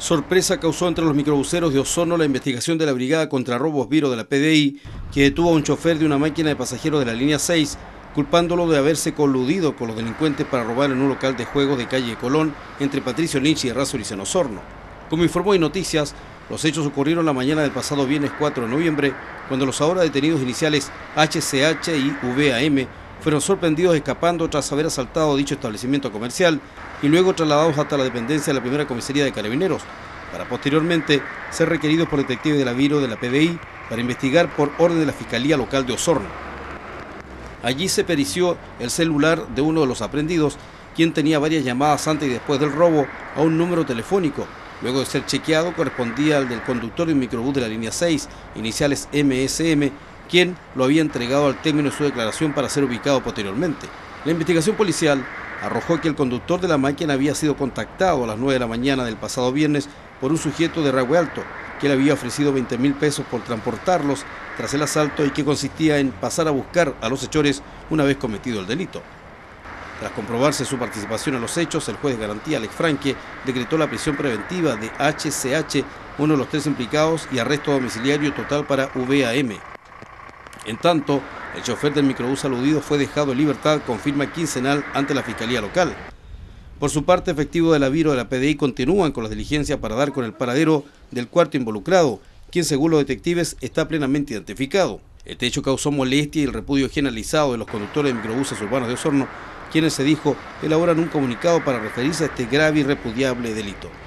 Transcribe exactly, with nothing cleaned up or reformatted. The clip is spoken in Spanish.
Sorpresa causó entre los microbuseros de Osorno la investigación de la Brigada contra Robos Viro de la P D I, que detuvo a un chofer de una máquina de pasajeros de la línea seis, culpándolo de haberse coludido con los delincuentes para robar en un local de juegos de calle Colón, entre Patricio Lynch y Errázuriz en Osorno. Como informó iNoticias, los hechos ocurrieron la mañana del pasado viernes cuatro de noviembre, cuando los ahora detenidos iniciales H C H y V A M fueron sorprendidos escapando tras haber asaltado dicho establecimiento comercial y luego trasladados hasta la dependencia de la primera comisaría de Carabineros, para posteriormente ser requeridos por detectives de la Viro de la P D I para investigar por orden de la Fiscalía Local de Osorno. Allí se perició el celular de uno de los aprehendidos, quien tenía varias llamadas antes y después del robo a un número telefónico. Luego de ser chequeado, correspondía al del conductor de un microbús de la línea seis, iniciales M S M, quien lo había entregado al término de su declaración para ser ubicado posteriormente. La investigación policial arrojó que el conductor de la máquina había sido contactado a las nueve de la mañana del pasado viernes por un sujeto de Ragüe Alto, que le había ofrecido veinte mil pesos por transportarlos tras el asalto y que consistía en pasar a buscar a los hechores una vez cometido el delito. Tras comprobarse su participación en los hechos, el juez de garantía Alex Franque decretó la prisión preventiva de H C H, uno de los tres implicados, y arresto domiciliario total para V A M. En tanto, el chofer del microbús aludido fue dejado en libertad con firma quincenal ante la Fiscalía Local. Por su parte, efectivos de la Viro de la P D I continúan con las diligencias para dar con el paradero del cuarto involucrado, quien según los detectives está plenamente identificado. Este hecho causó molestia y el repudio generalizado de los conductores de microbuses urbanos de Osorno, quienes, se dijo, elaboran un comunicado para referirse a este grave y repudiable delito.